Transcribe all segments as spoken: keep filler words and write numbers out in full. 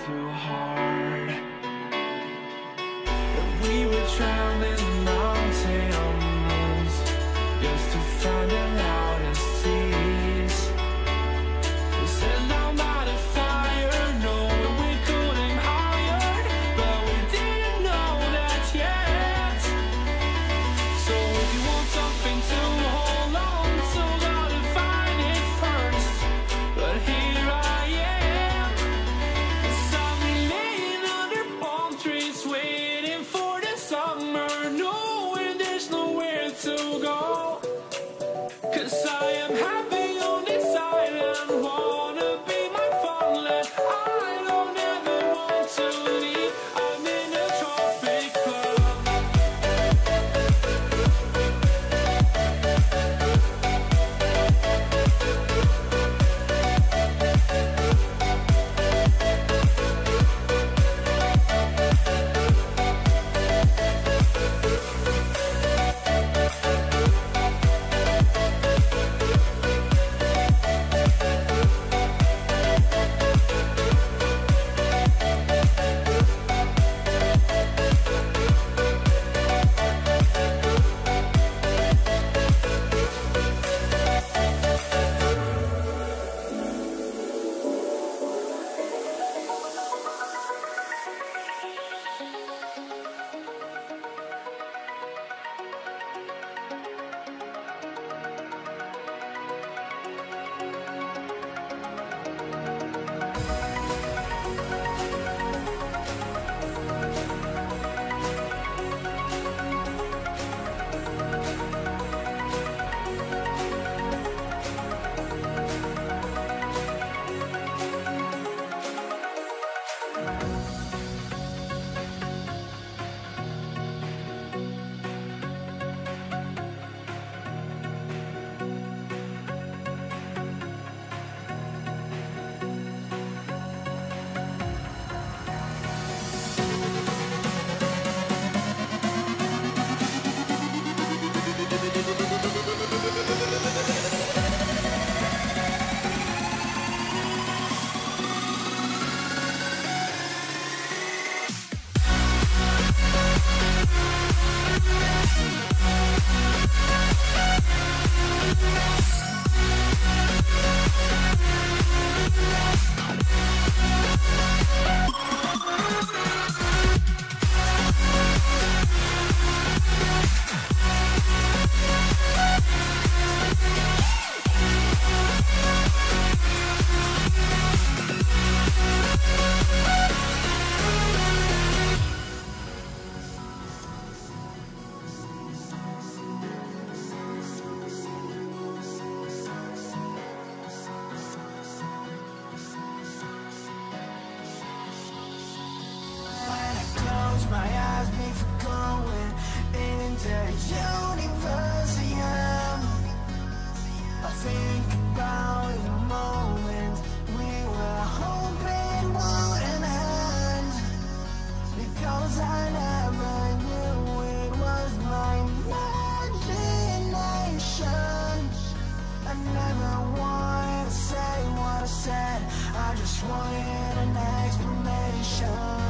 too hard. That we would drown in mountains just to find the loudest seas. We set down by the fire, knowing we could aim higher, but we didn't know that yet. So if you want something to hold on to, gotta find it first. But here I am, beside me laying under palm trees, waiting for the summer, knowing there's nowhere to go. 'Cause I am happy on this island, wanna be my farmland. I don't ever want to leave, I'm in a tropic club. My eyes before going into the universe again. I think about the moment we were hoping wouldn't end, because I never knew it was my imagination. I never wanted to say what I said, I just wanted an explanation.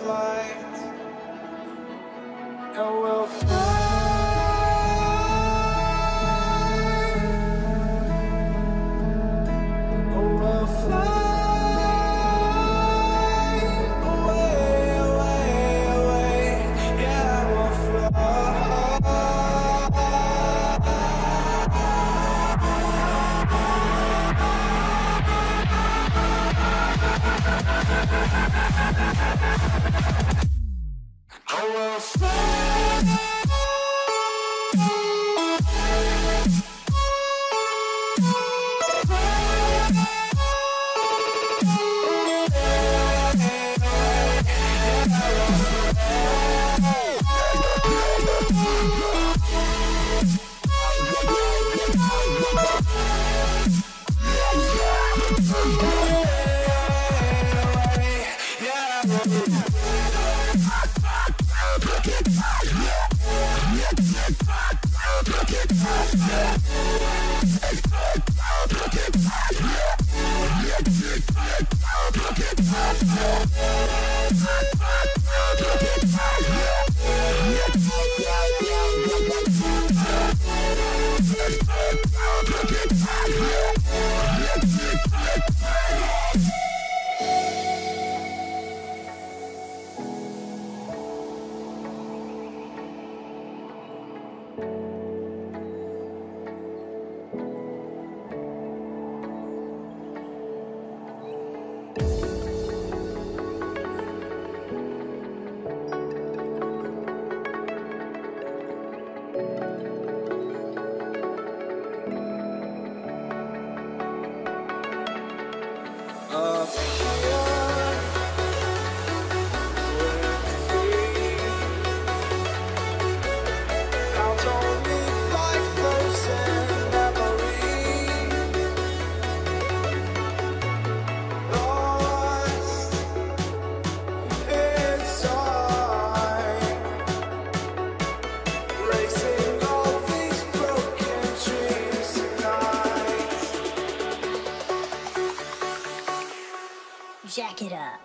flight, and we'll fly. We'll fly away, away, away. Yeah, we'll fly. I will fly. Up here, we're free. Out only lifeless in memory. Lost inside, racing all these broken dreams tonight. Jack it up.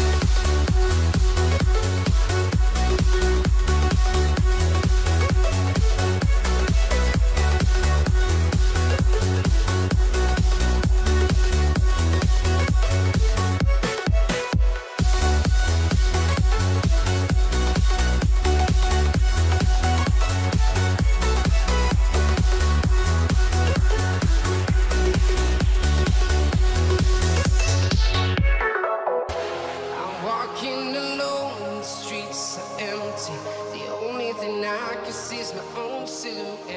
Walking alone, the streets are empty. The only thing I can see is my own silhouette.